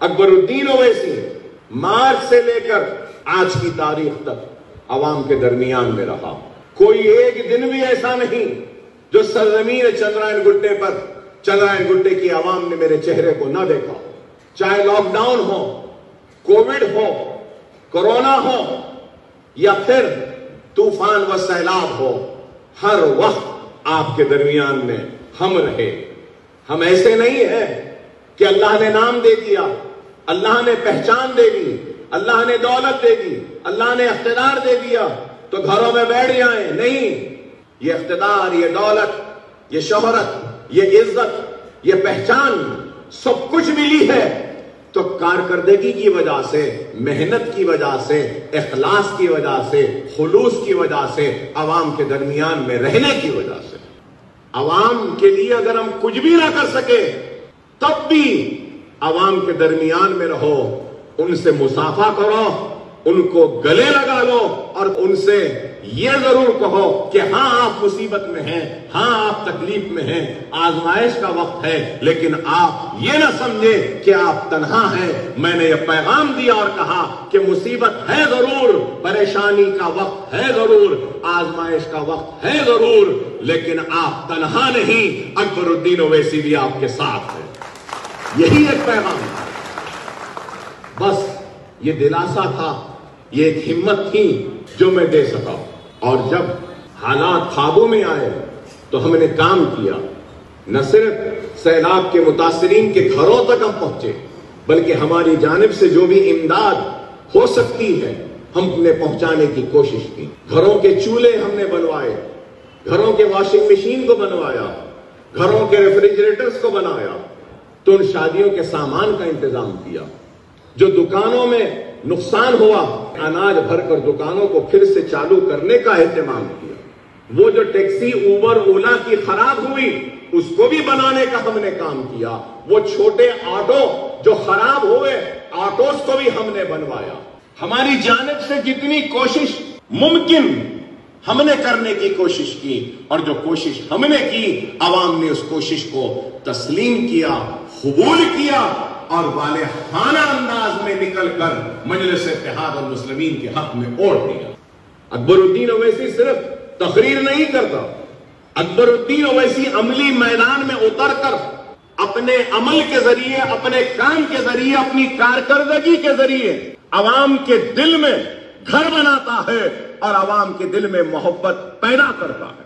اکبرالدین اویسی مارچ سے لے کر آج کی تاریخ تک عوام کے درمیان میں رہا. کوئی ایک دن بھی ایسا نہیں جو سرزمین چندرائن گڈے پر چندرائن گڈے کی عوام نے میرے چہرے کو نہ دیکھا. چاہے لاک ڈاؤن ہو, کووڈ ہو, کورونا ہو یا پھر طوفان و سیلاب ہو, ہر وقت آپ کے درمیان میں ہم رہے. ہم ایسے نہیں ہیں کہ اللہ نے نام دے دیا, اللہ نے پہچان دے دی, اللہ نے دولت دے دی, اللہ نے اقتدار دے دیا تو گھروں میں بیٹھ جائیں. نہیں, یہ اقتدار, یہ دولت, یہ شہرت, یہ عزت, یہ پہچان سب کچھ ملی ہے تو کارکردگی کی وجہ سے, محنت کی وجہ سے, اخلاص کی وجہ سے, خلوص کی وجہ سے, عوام کے درمیان میں رہنے کی وجہ سے. عوام کے لیے اگر ہم کچھ بھی نہ کر سکے تب بھی عوام کے درمیان میں رہو, ان سے مصافحہ کرو, ان کو گلے لگا لو اور ان سے یہ ضرور کہو کہ ہاں آپ مصیبت میں ہیں, ہاں آپ تکلیف میں ہیں, آزمائش کا وقت ہے, لیکن آپ یہ نہ سمجھیں کہ آپ تنہا ہیں. میں نے یہ پیغام دیا اور کہا کہ مصیبت ہے ضرور, پریشانی کا وقت ہے ضرور, آزمائش کا وقت ہے ضرور, لیکن آپ تنہا نہیں, اکبرالدین اویسی بھی آپ کے ساتھ ہے. یہی ایک پیغام تھا, بس یہ دلاسا تھا, یہ ایک ہمت تھی جو میں دے سکا. اور جب حالات قابو میں آئے تو ہم نے کام کیا. نہ صرف سیلاب کے متاثرین کے گھروں تک ہم پہنچے, بلکہ ہماری جانب سے جو بھی امداد ہو سکتی ہے ہم نے پہنچانے کی کوشش کی. گھروں کے چولہے ہم نے بنوائے, گھروں کے واشنگ مشین کو بنوایا, گھروں کے ریفریجریٹرز کو بنایا, تو ان شادیوں کے سامان کا انتظام کیا. جو دکانوں میں نقصان ہوا اناج بھر کر دکانوں کو پھر سے چالو کرنے کا اہتمام کیا. وہ جو ٹیکسی اوبر اولا کی خراب ہوئی اس کو بھی بنانے کا ہم نے کام کیا. وہ چھوٹے آٹو جو خراب ہوئے آٹوز کو بھی ہم نے بنوایا. ہماری جانب سے جتنی کوشش ممکن ہم نے کرنے کی کوشش کی, اور جو کوشش ہم نے کی عوام نے اس کوشش کو تسلیم کیا, قبول کیا اور والہانہ انداز میں نکل کر مجلس اتحاد المسلمین کے حق میں اوڑ دیا. اکبرالدین اویسی صرف تقریر نہیں کرتا, اکبرالدین اویسی عملی میدان میں اتر کر اپنے عمل کے ذریعے, اپنے کام کے ذریعے, اپنی کارکردگی کے ذریعے عوام کے دل میں گھر بناتا ہے اور عوام کے دل میں محبت پیدا کرتا ہے.